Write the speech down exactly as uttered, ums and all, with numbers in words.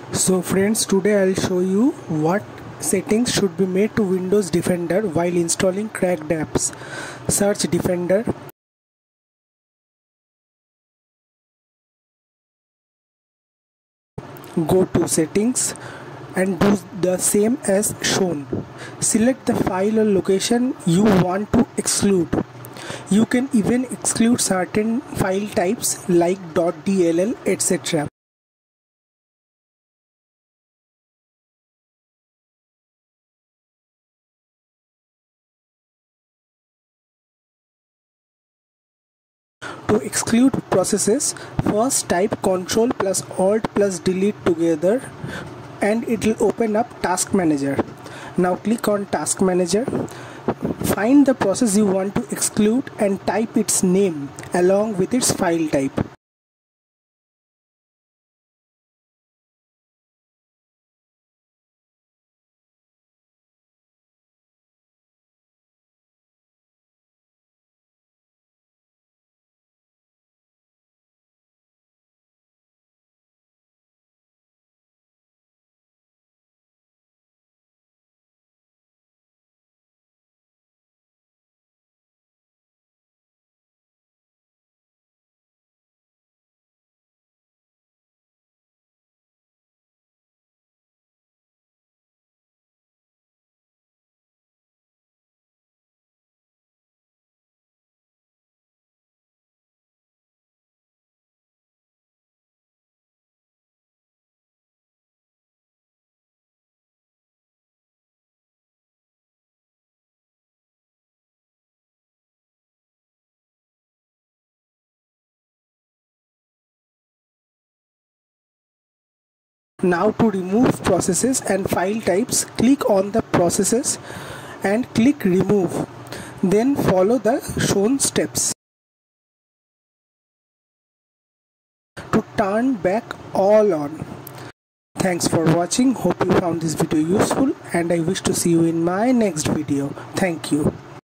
So friends, today I'll show you what settings should be made to Windows Defender while installing cracked apps. Search Defender. Go to settings and do the same as shown. Select the file or location you want to exclude. You can even exclude certain file types like .dll, et cetera. To exclude processes, first type Ctrl plus Alt plus Delete together and it will open up Task Manager. Now click on Task Manager. Find the process you want to exclude and type its name along with its file type. Now to remove processes and file types, click on the processes and click remove. Then follow the shown steps. To turn back all on. Thanks for watching. Hope you found this video useful and I wish to see you in my next video. Thank you.